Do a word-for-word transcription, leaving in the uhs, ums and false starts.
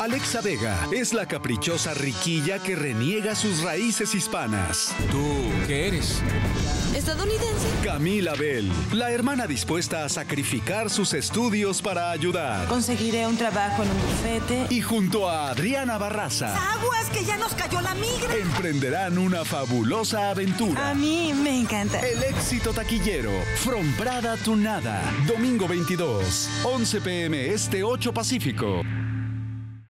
Alexa Vega es la caprichosa riquilla que reniega sus raíces hispanas. ¿Tú qué eres? ¿Estadounidense? Camila Bell, la hermana dispuesta a sacrificar sus estudios para ayudar. Conseguiré un trabajo en un bufete. Y junto a Adriana Barraza, ¡aguas que ya nos cayó la migra! emprenderán una fabulosa aventura. A mí me encanta. El éxito taquillero, From Prada to Nada, domingo veintidós, once p m este, ocho Pacífico.